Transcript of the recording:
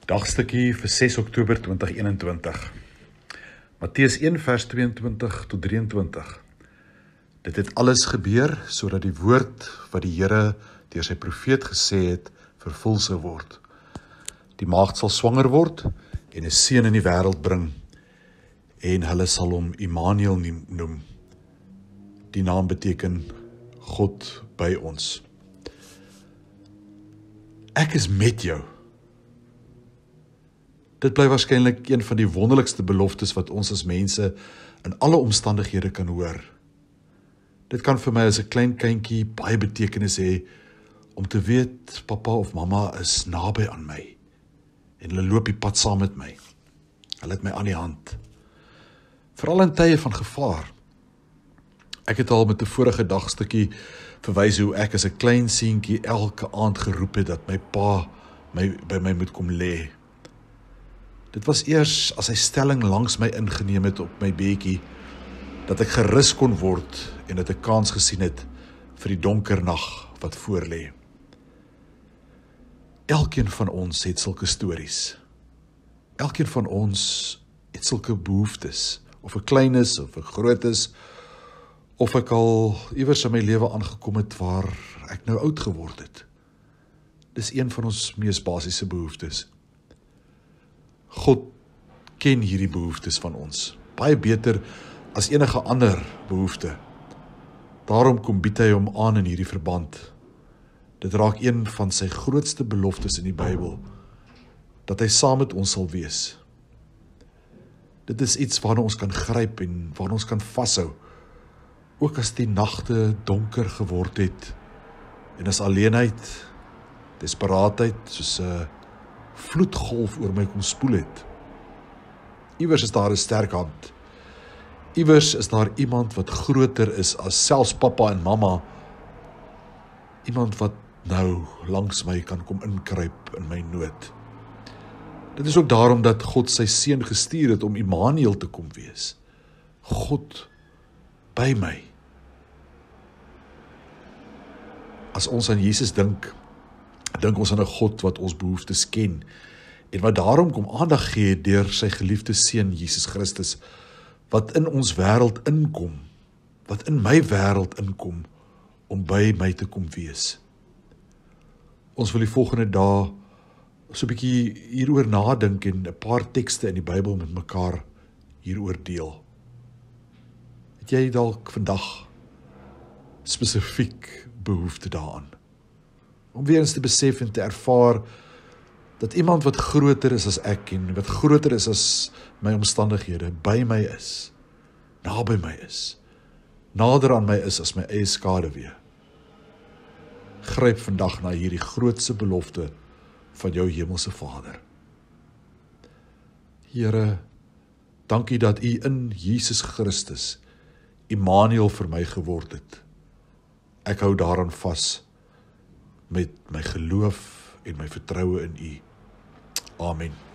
Dagstukkie vir 6 Oktober 2021. Matteus 1 vers 22 tot 23. Dit het alles gebeur sodat die woord wat die Here deur sy profeet gesê het, vervul sou word. Die maagd sal swanger word en 'n seun in die wêreld bring en hulle sal hom Immanuel noem. Die naam beteken God by ons. Ek is met jou. Dit bly waarskynlik een van die wonderlikste beloftes wat ons as mense in alle omstandighede kan hoor. Dit kan vir my as 'n klein kindjie baie betekenis hê om te weet pappa of mamma is naby aan my en hulle loop die pad saam met my. Hulle het my aan die hand. Veral in tye van gevaar. Ek het al met 'n vorige dagstukkie verwys hoe ek as 'n klein seentjie elke aand geroep het dat my pa by my moet kom lê. Dit was eers as hy stelling langs my ingeneem het op my bedjie, dat ek gerus kon word en dat ek kans gesien het vir die donker nag wat voorlê. Elkeen van ons het sulke stories. Elkeen van ons het sulke behoeftes, of ek klein is, of ek groot is, of ek al iewers in my lewe aangekom het waar ek nou oud geword het. Dis een van ons mees basiese behoeftes. God ken hierdie behoeftes van ons, baie beter as enige ander behoefte. Daarom kom bied hy hom aan in hierdie verband. Dit raak een van sy grootste beloftes in die Bybel, dat hy saam met ons sal wees. Dit is iets waarna ons kan gryp en waarna ons kan vashou, ook as die nagte donker geword het, en as alleenheid, desperaatheid, soos 'n vloedgolf oor my kom spoel het. Iewers is daar 'n sterk hand. Iewers is daar iemand wat groter is as selfs pappa en mamma. Iemand wat nou langs my kan kom inkruip in my nood. Dit is ook daarom dat God sy seun gestuur het om Immanuel te kom wees. God by my. As ons aan Jesus dink ons aan 'n God wat ons behoeftes ken en wat daarom kom aandag gee deur sy geliefde seun Jesus Christus, wat in ons wêreld inkom, wat in my wêreld inkom, om by my te kom wees. Ons wil die volgende dae so 'n bietjie hieroor nadink en 'n paar tekste in die Bybel met mekaar hieroor deel. Het jy dalk vandag spesifiek behoefte daaraan? Om weer eens te besef en te ervaar dat iemand wat groter is as ek en wat groter is as my omstandighede by my is, naby my is, nader aan my is as my eie skaduwee. Gryp vandag na hierdie grootste belofte van jou hemelse Vader. Here, dankie dat U in Jesus Christus Immanuel vir my geword het. Ek hou daaraan vas met my geloof en my vertroue in U. Amen.